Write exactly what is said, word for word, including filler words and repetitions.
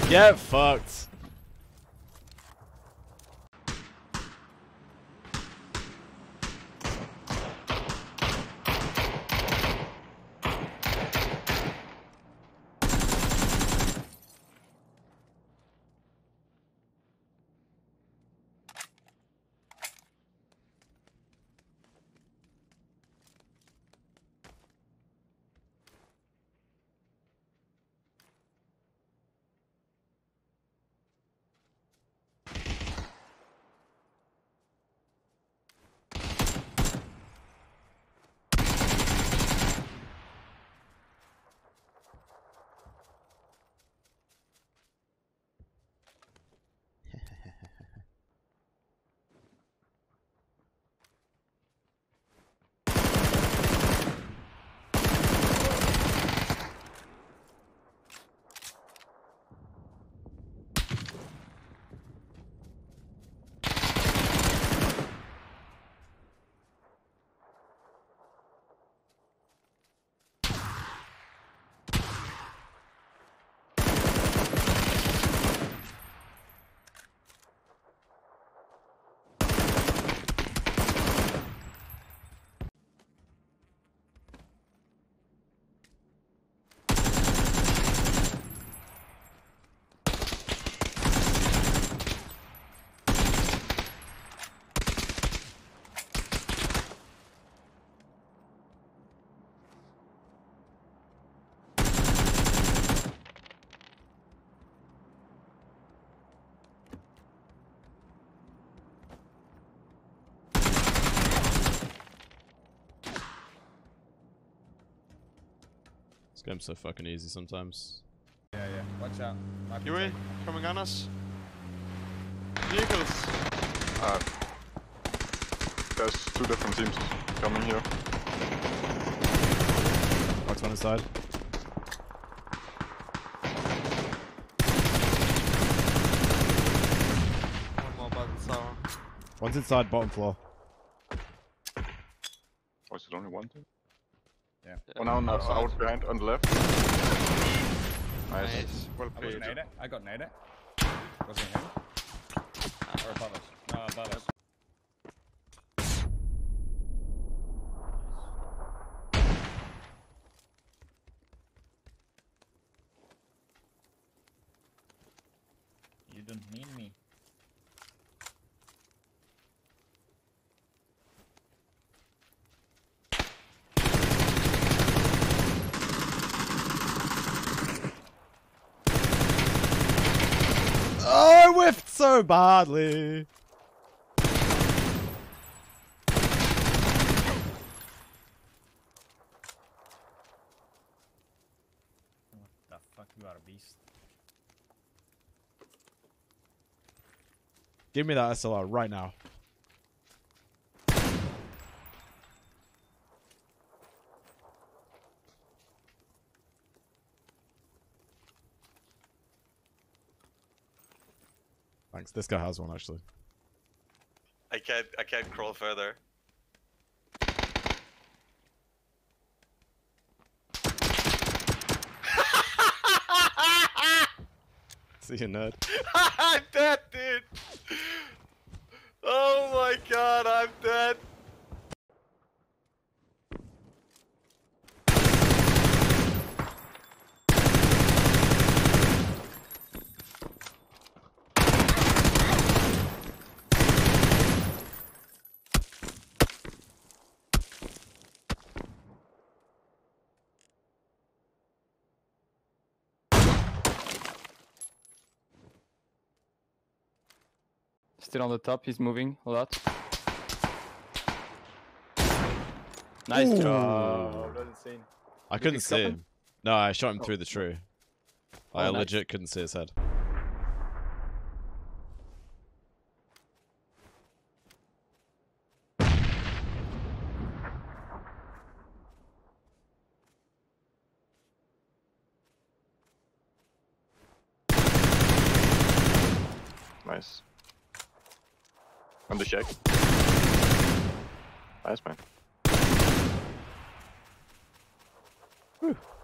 Get fucked. This game's so fucking easy sometimes. Yeah, yeah. Watch out. Yui, coming on us. Vehicles. Uh, there's two different teams coming here. Box one inside. One more by the tower. One's inside bottom floor. Or is it only one team? Yeah. One out, Outside. out behind on the left. Nice. Nice. Well I was played. nade it. I got nade it. Was it him? Or above us? No, above us. You don't need me. Oh, I whiffed so badly. What the fuck? You are a beast. Give me that S L R right now. Thanks. This guy has one actually. I can't. I can't crawl further. See you, nerd. I'm dead, dude. Oh my god, I'm dead. Still on the top, he's moving a lot. Nice Ooh. job. That's insane. I Did couldn't you see stop him. him? No, I shot him Oh. through the tree. Oh, I nice. legit couldn't see his head. Nice. On the shack. Nice, man. Whew.